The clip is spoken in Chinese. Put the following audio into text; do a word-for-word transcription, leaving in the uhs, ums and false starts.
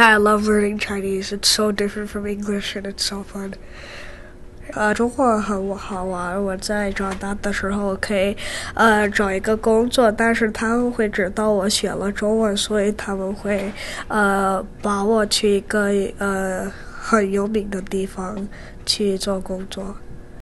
Yeah, I love learning Chinese. It's so different from English and it's so fun. 呃，中国很好玩。我在长大的时候可以，呃，找一个工作，但是他们会知道我学了中文，所以他们会，呃，把我去一个呃很有名的地方去做工作。